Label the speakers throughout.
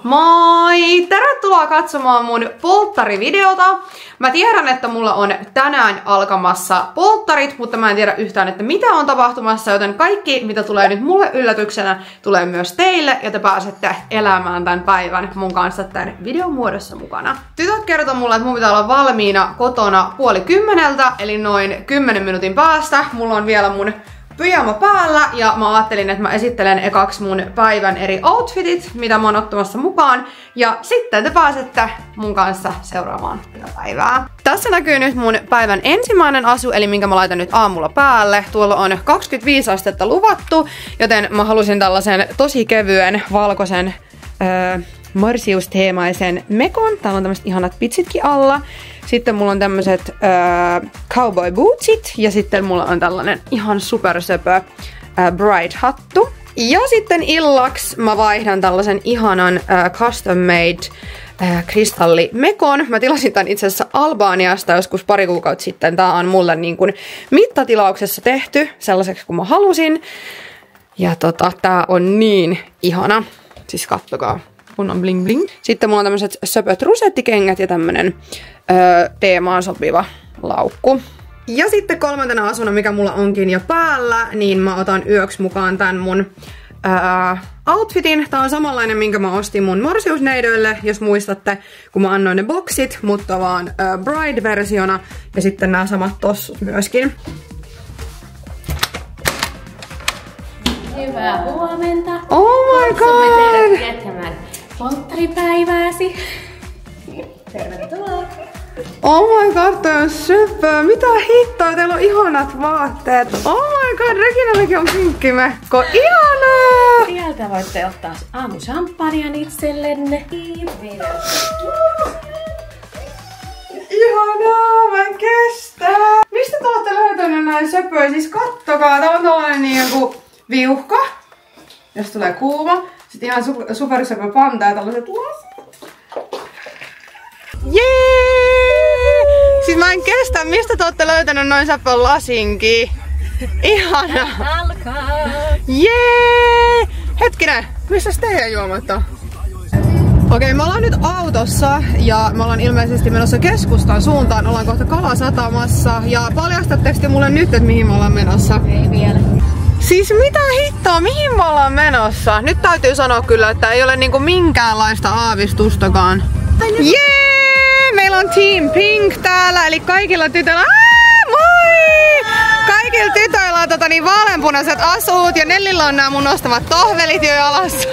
Speaker 1: Moi! Tervetuloa katsomaan mun polttarivideota. Mä tiedän, että mulla on tänään alkamassa polttarit, mutta mä en tiedä yhtään, että mitä on tapahtumassa, joten kaikki, mitä tulee nyt mulle yllätyksenä, tulee myös teille, ja te pääsette elämään tämän päivän mun kanssa tämän videon muodossa mukana. Tytöt kertoo mulle, että mun pitää olla valmiina kotona 9:30, eli noin 10 minuutin päästä. Mulla on vielä mun pyjama päällä ja mä ajattelin, että mä esittelen ekaksi mun päivän eri outfitit, mitä mä oon ottamassa mukaan. Ja sitten te pääsette mun kanssa seuraamaan päivää. Tässä näkyy nyt mun päivän ensimmäinen asu, eli minkä mä laitan nyt aamulla päälle. Tuolla on 25 astetta luvattu, joten mä halusin tällaisen tosi kevyen valkoisen marsiusteemaisen mekon. Täällä on tämmöiset ihanat pitsitkin alla. Sitten mulla on tämmöset cowboy bootsit ja sitten mulla on tällainen ihan supersöpö bride-hattu. Ja sitten illaksi mä vaihdan tällaisen ihanan custom made kristallimekon. Mä tilasin tän itse asiassa Albaniasta joskus pari kuukautta sitten. Tää on mulle niin kuin mittatilauksessa tehty sellaiseksi kuin mä halusin. Ja tää on niin ihana. Siis kattokaa. Kunnon bling bling. Sitten mulla on tämmöset söpöt rusettikengät ja tämmönen teemaan sopiva laukku. Ja sitten kolmantena asuna, mikä mulla onkin jo päällä, niin mä otan yöksi mukaan tän mun outfitin. Tää on samanlainen, minkä mä ostin mun morsiusneidoille, jos muistatte, kun mä annoin ne boksit, mutta vaan bride-versiona. Ja sitten nämä samat tossut myöskin.
Speaker 2: Hyvää huomenta.
Speaker 1: Oh my god!
Speaker 2: Viettämään polttaripäivääsi. Tervetuloa.
Speaker 1: Oh my god, toi on söpö. Mitä hittoa, teillä on ihanat vaatteet. Oh my god, Reginallekin on pinkkimekko. Ihanaa!
Speaker 2: Sieltä voitte ottaa aamuchampagnen itsellenne.
Speaker 1: Ihanaa, mä en kestä. Mistä te olette löytänyt näin söpöjä? Siis kattokaa, tää on tällainen niinku viuhka, jos tulee kuuma. Sitten ihan supersöpö panta ja tällaiset lasit. Jee! Siis mä en kestä, mistä te olette löytänyt noin söpön lasinkin. Ihana!
Speaker 2: Alkaa!
Speaker 1: Jee! Hetkinen, missäs teidän juomat on? Okei, me ollaan nyt autossa ja me ollaan ilmeisesti menossa keskustan suuntaan. Ollaan kohta Kalasatamassa. Ja paljastatteko te mulle nyt, että mihin me ollaan menossa?
Speaker 2: Ei vielä.
Speaker 1: Siis mitä hittoa, mihin me ollaan menossa? Nyt täytyy sanoa kyllä, että ei ole niinku minkäänlaista aavistustakaan. Jee! Meillä on Team Pink täällä, eli kaikilla tytöillä... Moi! Kaikilla tytöillä on vaaleanpunaiset asut ja Nellillä on nämä mun nostamat tohvelit jo jalassa.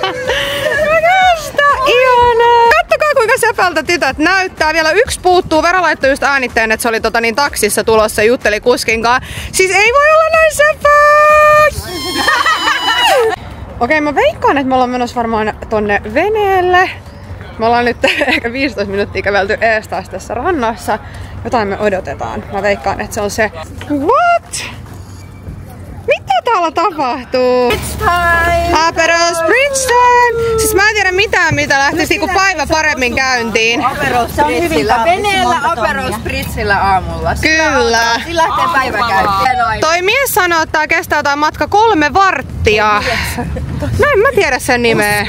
Speaker 1: Ihanaa! Kattokaa kuinka sepältä tytöt näyttää. Vielä yksi puuttuu. Vera laittoi just äänitteen, että se oli taksissa tulossa ja jutteli kuskinkaan. Siis ei voi olla näin sepää! Okei, mä veikkaan, että me ollaan menossa varmaan tonne veneelle. Me ollaan nyt ehkä 15 minuuttia kävelty ees taas tässä rannassa. Jotain me odotetaan. Mä veikkaan, että se on se... What? Mitä täällä tapahtuu? Aperol Spritz time! Siis mä en tiedä mitään, mitä lähtisi niinku päivä paremmin käyntiin.
Speaker 3: Aperol Spritzillä. Veneellä Aperol Spritzillä aamulla.
Speaker 1: Kyllä.
Speaker 3: Sillä lähtee päivä käyntiin.
Speaker 1: Toi mies sanoo, että tää kestää jotain matka 3 varttia. No en mä tiedä sen nimeä.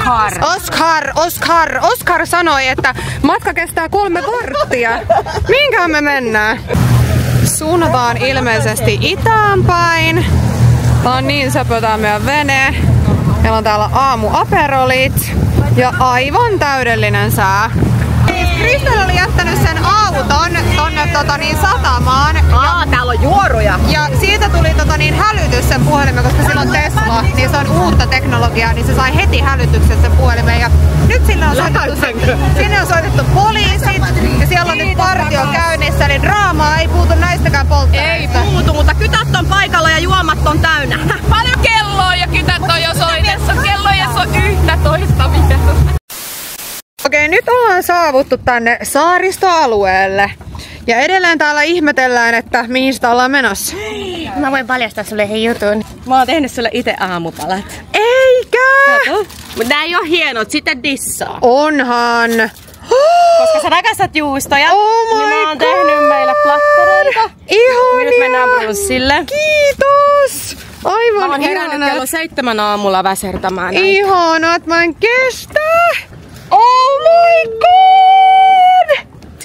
Speaker 1: Oskar sanoi, että matka kestää 3 varttia. Mihinkähän me mennään? Suunnataan ilmeisesti itään päin. Tää on niin söpö tää meidän vene. Meillä on täällä aamuaperolit ja aivan täydellinen sää. Kristel oli jättänyt sen auton tonne satamaan.
Speaker 3: Täällä on juoruja.
Speaker 1: Ja siitä tuli hälytys sen puhelimen, koska sillä on Tesla, niin se on uutta teknologiaa, niin se sai heti hälytyksen sen puhelimen. Ja nyt sinne on soitettu poliisit ja siellä on nyt partio käynnissä, eli draamaa ei puutu näistäkään polttareista.
Speaker 3: Ei puutu, mutta kytät on paikalla ja juomat on täynnä.
Speaker 2: Paljon kelloa ja kytät on jo soitessa. Kelloja on 11 vielä.
Speaker 1: Okei, nyt ollaan saavuttu tänne saaristoalueelle. Ja edelleen täällä ihmetellään, että mihin sitä ollaan menossa.
Speaker 2: Mä voin paljastaa sulle hei jutun. Mä oon tehnyt sulle itse aamupalat.
Speaker 1: Eikä!
Speaker 2: Kato. Mut nää ei oo hienot, sitä dissaa.
Speaker 1: Onhan!
Speaker 2: Koska sä rakastat juustoja,
Speaker 1: oh
Speaker 2: niin mä oon tehnyt meillä plattereita.
Speaker 1: Ihania!
Speaker 2: Nyt mennään brunssille.
Speaker 1: Kiitos! Aivan
Speaker 2: Mä oon herännyt kello 7 aamulla väsertämään näitä.
Speaker 1: Ihanat, mä en kestä!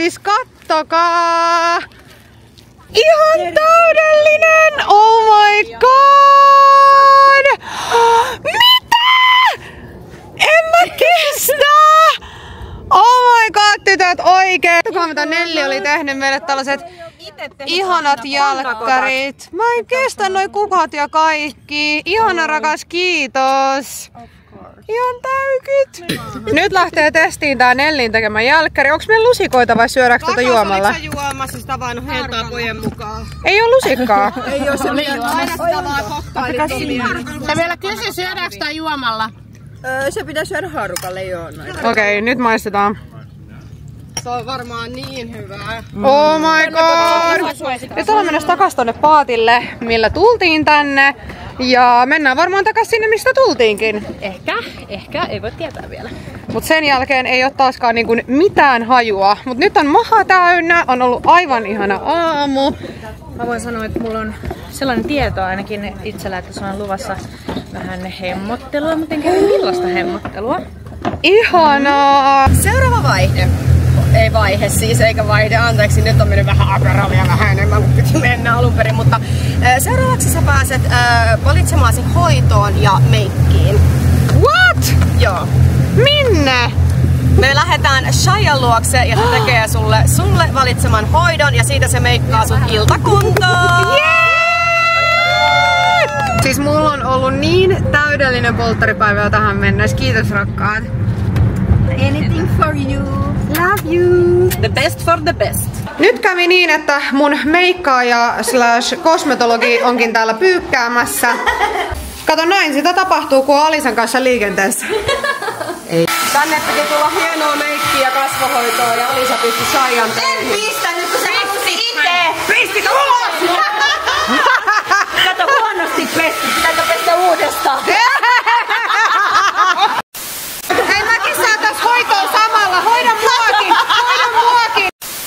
Speaker 1: Siis kattokaa! Ihan täydellinen! Oh my god! Mitä? En mä kestä! Oh my god, tytöt, oikein! Katsokaa mitä Nelli oli tehnyt meille tällaiset ihanat jälkkärit. Mä en kestä noi kukat ja kaikki. Ihana rakas, kiitos. Ihan täykyt. Nyt lähtee testiin tää Nellin tekemä jälkkäri. Onks meillä lusikoita vai syödäänkö tätä juomalla?
Speaker 3: Oliko sä juomassa sitä vaan heltaa pojen mukaan?
Speaker 1: Ei oo lusikkaa.
Speaker 3: Ei oo se aina sitä vaan kokkailit.
Speaker 2: Sä vielä kysy, syödäänkö tää juomalla?
Speaker 3: Se pitää syödä haarukalle, joo.
Speaker 1: Okei, nyt maistetaan.
Speaker 3: Se on varmaan niin hyvää.
Speaker 1: Oh my god! Nyt ollaan mennessä takas tonne paatille, millä tultiin tänne. Ja mennään varmaan takas sinne, mistä tultiinkin.
Speaker 2: Ehkä, ei voi tietää vielä.
Speaker 1: Mut sen jälkeen ei oo taaskaan niinku mitään hajua. Mut nyt on maha täynnä, on ollut aivan ihana aamu.
Speaker 2: Mä voin sanoa, että mulla on sellainen tieto ainakin itsellä, että se on luvassa vähän hemmottelua, mutta en käy millaista hemmottelua.
Speaker 1: Ihanaa!
Speaker 3: Seuraava vaihe. Ei vaihe siis, eikä vaihde. Anteeksi, nyt on mennyt vähän aperavia vähän enemmän kuin piti mennä alun perin. Mutta seuraavaksi sä pääset valitsemaasi hoitoon ja meikkiin.
Speaker 1: What?
Speaker 3: Joo.
Speaker 1: Minne?
Speaker 3: Me lähdetään Shayan luokse ja se tekee sulle valitseman hoidon ja siitä se meikkaa sut iltakuntoon.
Speaker 1: Siis mulla on ollut niin täydellinen polttaripäivä tähän mennessä. Kiitos rakkaat.
Speaker 3: Anything for you.
Speaker 1: Love you.
Speaker 3: The best for the best.
Speaker 1: Nyt kävi niin, että mun meikkaaja / kosmetologi onkin täällä pyykkäämässä. Kato, näin sitä tapahtuu, kun on Alisan kanssa liikenteessä. Ei.
Speaker 3: Tänne piti tulla hienoa meikkiä ja kasvohoitoa ja Alisa pisti Shayan töihin. En pistänyt, kun sä halusit itse! Pistit ulos! Kato, huonosti pesti. Pitääkö pestä uudestaan?
Speaker 1: Hei, mäkin saatais hoitoa samalla. Hoida muakin! Hoida muakin!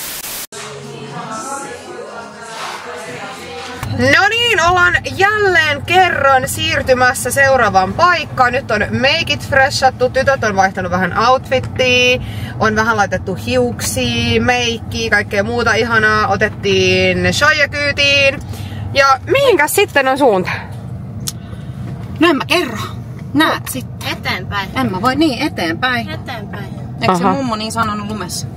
Speaker 1: No niin, ollaan jälleen kerran siirtymässä seuraavaan paikkaan. Nyt on meikit freshattu, tytöt on vaihtanut vähän outfittia, on vähän laitettu hiuksia, meikkiä, kaikkea muuta ihanaa. Otettiin Shaya kyytiin. Ja mihinkäs sitten on suunta?
Speaker 3: No en mä kerro. Näet sitten. Eteenpäin. En mä voi niin, eteenpäin. Eteenpäin. Eikö se mummo niin sanonut lumessa?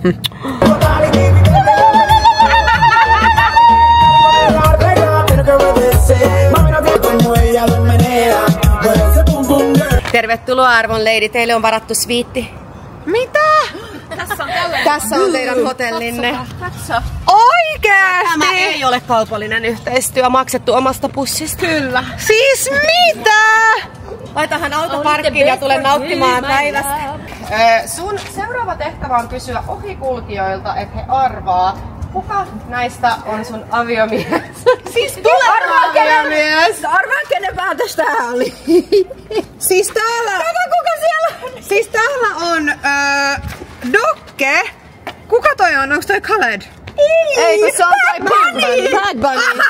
Speaker 3: Tervetuloa arvon lady, teille on varattu sviitti.
Speaker 1: Mitä?
Speaker 3: Tässä on teidän hotellinne.
Speaker 1: Oikeesti?
Speaker 3: Tämä ei ole kaupallinen yhteistyö, maksettu omasta pussista. Kyllä.
Speaker 1: Siis mitä?
Speaker 3: Laitahan auto parkkiin ja tule nauttimaan päivästä. Sun seuraava tehtävä on kysyä ohikulkijoilta, että he arvaa, kuka näistä on sun aviomies? Siis tuleva aviomies! Arvaa kenen päätös tää oli.
Speaker 1: Siis täällä...
Speaker 3: Kato kuka siellä on!
Speaker 1: Siis täällä on Dokke. Kuka toi on? Onks toi Khaled?
Speaker 3: Ei, kun se on toi Bad Bunny.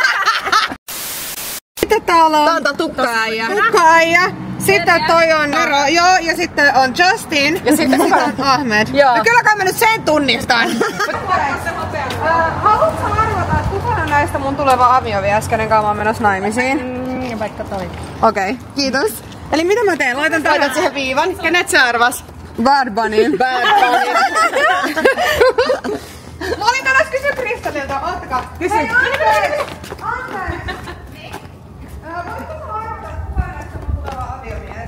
Speaker 1: Sitten täällä on...
Speaker 3: Tää on tukka-äijä.
Speaker 1: Tukka-äijä. Sitten toi on Nero, joo, ja sitten on Justin. Ja sitten on Ahmed.
Speaker 3: Joo.
Speaker 1: No kyllä kai mä nyt sen tunnistan. Haluatko arvata, että kuka on näistä mun tuleva aviomies, kenen kanssa mä oon menossa naimisiin?
Speaker 3: Vaikka toi.
Speaker 1: Okei, kiitos. Eli mitä mä teen? Laitan
Speaker 3: siihen viivan. Kenet sä arvas?
Speaker 1: Bad Bunny.
Speaker 3: Bad Bunny.
Speaker 1: Mä olin tänään kysyä Kristallilta, ottakaa. Kysy. Hei, Anne! Voitko arvata, että kuka näistä mun tuleva aviomies?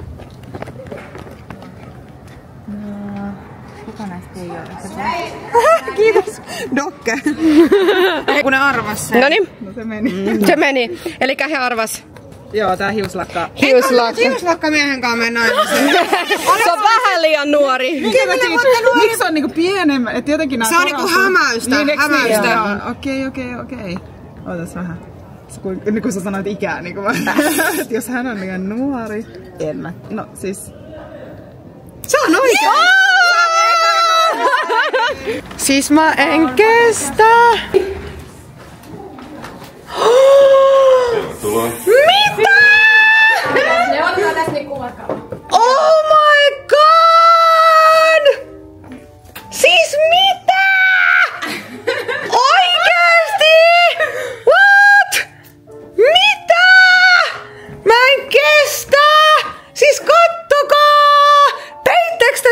Speaker 3: No, kuka näistä ei ole?
Speaker 1: Kiitos. Dokke. Kun ne arvas sen.
Speaker 3: Noniin.
Speaker 4: No se meni.
Speaker 3: Se meni. Elikkä he arvas.
Speaker 4: Joo, tää hiuslakka.
Speaker 1: Hiuslakka miehen kanssa mennä naimisiin.
Speaker 3: Se on vähän liian nuori.
Speaker 4: Miksi se on niinku pienemmä? Et jotenkin nää
Speaker 1: Se on niinku hämäystä.
Speaker 4: Niin,
Speaker 1: Hämäystä.
Speaker 4: Okei. Ootas vähän. Kun sä sanoit ikää, niin että jos hän on liian nuori, en mä. No siis...
Speaker 1: Se on oikein. Siis mä en kestä.
Speaker 5: Tervetuloa.
Speaker 1: Mitä?
Speaker 2: Ne on tässä niin kuvakaa.
Speaker 1: Oh my god! Siis mitä?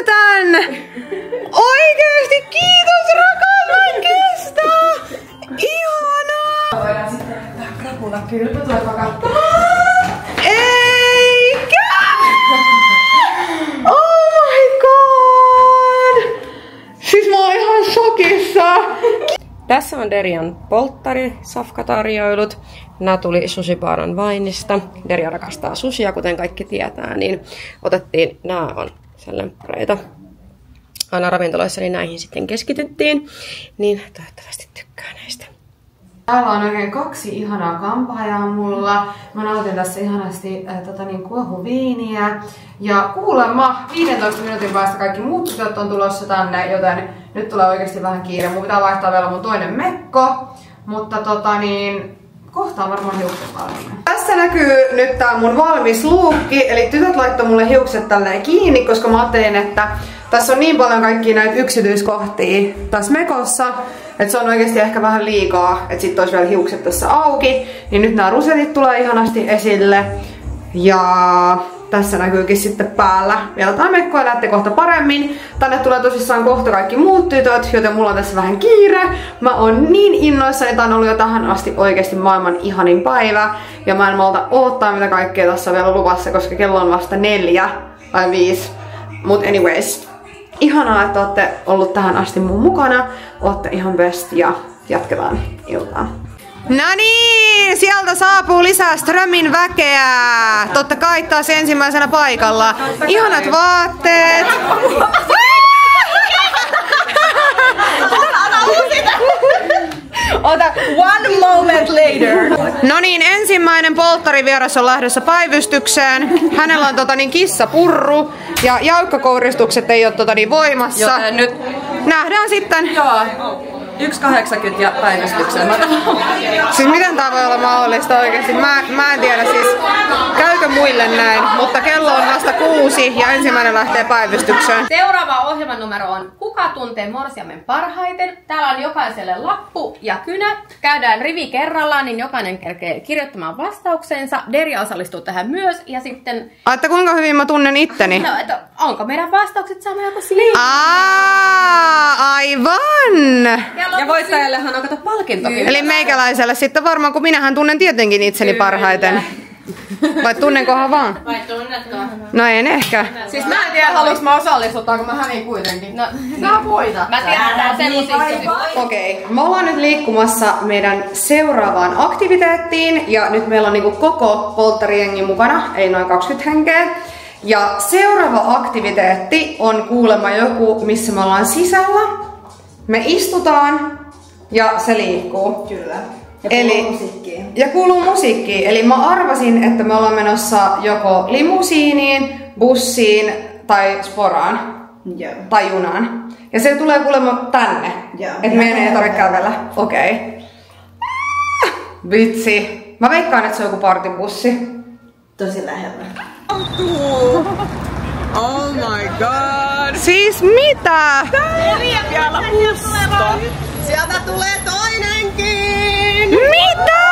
Speaker 1: tän! Oikeesti kiitos rakas, mä en kestä! Ihanaa!
Speaker 3: Voidaan sitten näyttää krapula kylpy, tulepa katsomaan.
Speaker 1: Eikä! Oh my god! Siis mä oon ihan shokissa!
Speaker 3: Tässä on Derian polttari-safkatarjoilut. Nämä tuli Sushi Bar and Wineista. Deria rakastaa sushia, kuten kaikki tietää, niin otettiin, nämä on sen lemppareita. Aina ravintoloissa, niin näihin sitten keskityttiin. Niin toivottavasti tykkää näistä.
Speaker 1: Täällä on oikein 2 ihanaa kampaajaa mulla. Mä nautin tässä ihanasti kuohuviiniä. Ja kuulemma 15 minuutin päästä kaikki muut tytöt on tulossa tänne, joten nyt tulee oikeasti vähän kiire. Mun pitää vaihtaa vielä mun toinen mekko. Mutta kohta on varmaan hiukset valmiina. Tässä näkyy nyt tää mun valmis luukki. Eli tytöt laittoi mulle hiukset tälleen kiinni, koska mä ajattelin, että tässä on niin paljon kaikkia näitä yksityiskohtia tässä mekossa, että se on oikeasti ehkä vähän liikaa, että sit olisi vielä hiukset tässä auki. Niin nyt nämä rusetit tulee ihanasti esille. Ja tässä näkyykin sitten päällä vielä tää mekko ja näette kohta paremmin. Tänne tulee tosissaan kohta kaikki muut tytöt, joten mulla on tässä vähän kiire. Mä oon niin innoissani, tää on ollut jo tähän asti oikeasti maailman ihanin päivä. Ja mä en malta odottaa mitä kaikkea tässä on vielä luvassa, koska kello on vasta 4 tai 5. Mut anyways, ihanaa, että ootte ollut tähän asti mun mukana. Ootte ihan best ja jatketaan iltaa. No niin, sieltä saapuu lisää Strömin väkeä. Totta kai taas ensimmäisenä paikalla. Ihanat vaatteet.
Speaker 3: Ota one moment later.
Speaker 1: No niin, ensimmäinen polttarivieras on lähdössä päivystykseen. Hänellä on kissapurru ja jaukkakouristukset ei ole voimassa.
Speaker 3: Joten nyt
Speaker 1: nähdään sitten.
Speaker 3: Joo. 1,80 ja päivystykseen.
Speaker 1: Siis miten tää voi olla mahdollista oikeesti? Mä en tiedä siis, käykö muille näin, mutta kello on vasta 6 ja ensimmäinen lähtee päivystykseen.
Speaker 5: Seuraava ohjelman numero on Kuka tuntee morsiamen parhaiten? Täällä on jokaiselle lappu ja kynä. Käydään rivi kerrallaan, niin jokainen kerkee kirjoittamaan vastauksensa. Deria osallistuu tähän myös ja sitten...
Speaker 1: Että kuinka hyvin mä tunnen itteni?
Speaker 5: No, että onko meidän vastaukset samoja kuin siinä?
Speaker 1: Aivan!
Speaker 3: Ja voittajallehan on kato palkinto.
Speaker 1: Eli meikäläiselle sitten varmaan, kun minähän tunnen tietenkin itseni parhaiten. Vai tunnenkohan vaan?
Speaker 5: Vai tunnetko?
Speaker 1: No en ehkä.
Speaker 3: Siis mä en tiedä, haluuks mä osallistuttaa, kun mä hävin kuitenkin.
Speaker 5: No,
Speaker 3: sä voita.
Speaker 5: mä tiedän tää semmoisista.
Speaker 1: Okei, me ollaan nyt liikkumassa meidän seuraavaan aktiviteettiin. Ja nyt meillä on koko polttarijengi mukana, ei noin 20 henkeä. Ja seuraava aktiviteetti on kuulemma joku, missä me ollaan sisällä. Me istutaan ja se liikkuu.
Speaker 4: Kyllä.
Speaker 1: Ja kuuluu musiikkiin. Ja kuuluu musiikkiin. Eli mä arvasin, että me ollaan menossa joko limusiiniin, bussiin tai sporaan.
Speaker 4: Joo.
Speaker 1: Tai junaan. Ja se tulee kuulemma tänne. Että meidän ei tarvitse kävellä. Okei. Vitsi. Mä veikkaan, että se on joku partibussi.
Speaker 4: Tosi lähellä.
Speaker 6: Oh my god!
Speaker 1: Siis mitä?
Speaker 3: Sieltä tulee toinenkin!
Speaker 1: Mitä?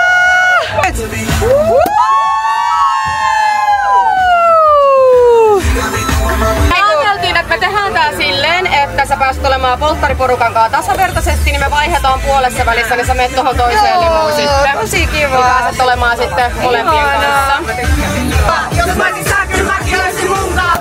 Speaker 5: Ajateltiin, että me tehdään tää silleen, että sä pääset olemaan polttariporukan kanssa tasavertaisesti, niin me vaihdetaan puolessa välissä, niin sä menet tohon toiseen limuun sitten.
Speaker 1: Tosi kiva.
Speaker 5: Ja pääset olemaan sitten molempien kanssa.
Speaker 3: Jos mä olisin sä, kyllä mäkin olisin munkaan!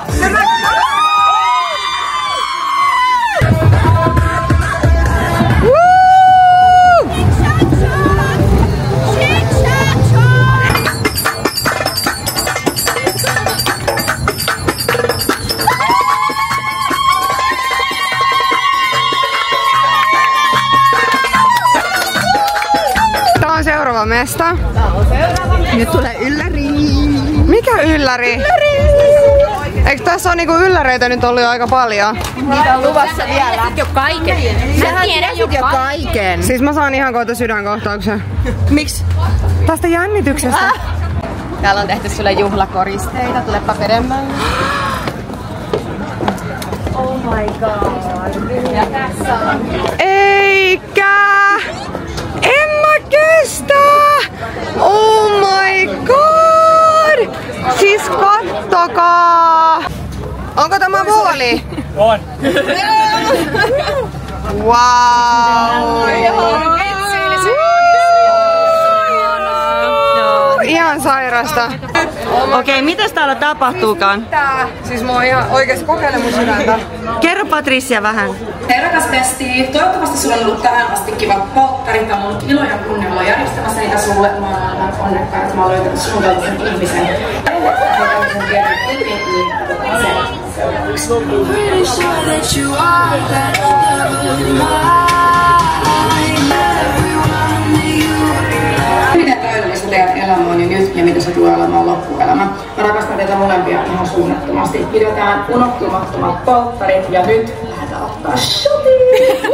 Speaker 1: Seuraava mesta.
Speaker 4: Nyt tulee ylläri.
Speaker 1: Mikä ylläri? Eikö tässä ole ylläreitä nyt ollut jo aika paljon?
Speaker 5: Niitä on luvassa vielä. Jo kaiken. Mä tiedän jo
Speaker 4: Kaiken.
Speaker 1: Siis mä saan ihan kohta sydänkohtauksen.
Speaker 3: Miksi?
Speaker 1: Tästä jännityksestä.
Speaker 3: Täällä on tehty sulle juhlakoristeita, tulepa peremmälle.
Speaker 5: Oh my god. Ja tässä on...
Speaker 1: Eikä! En mä kestä! Oh my god! Siis kattokaa! Onko tämä vuoli?
Speaker 6: On.
Speaker 1: Wow! Ihan sairasta.
Speaker 7: Okei, mitäs täällä tapahtuukaan?
Speaker 1: Siis mä oon ihan oikeesti kokeile mun sydäntä.
Speaker 7: Kerro Patricia vähän.
Speaker 8: Hei rakas besti, toivottavasti sulla on ollut tähän asti kivat polttarit ja mun ilo ja kunnia olla järjestämässä niitä sulle. Mä oon aivan onnekkaan, että mä oon löytänyt sun tällaisen ihmisen. Miten täydellistä teidän elämä on jo nyt ja mitä se tulee olemaan loppuelämä. Mä rakastan teitä molempia ihan suunnattomasti. Pidetään unohtumattomat polttarit ja nyt lähdetään ottaa shotiin!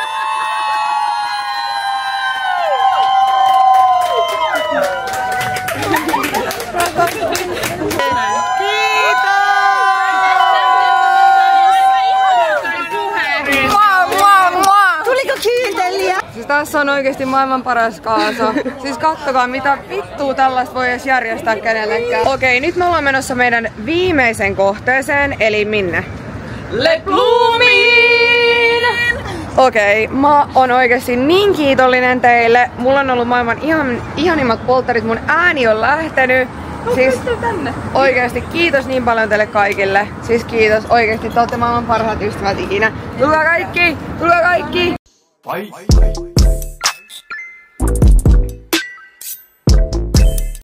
Speaker 7: Tuliko kyynteliä?
Speaker 1: Siis tässä on oikeesti maailman paras kaasa. Siis kattokaa mitä vittua tällaista voi edes järjestää kenellekään. Okei, nyt me ollaan menossa meidän viimeisen kohteeseen, eli minne?
Speaker 6: Le Bloomiin!
Speaker 1: Okei, mä oon oikeesti niin kiitollinen teille. Mulla on ollut maailman ihanimmat polttarit, mun ääni on lähtenyt. Siis oikeesti kiitos niin paljon teille kaikille. Siis kiitos oikeesti, te ootte maailman parhaat ystävät ikinä. Tulkaa kaikki! Tulkaa kaikki!
Speaker 9: Fight.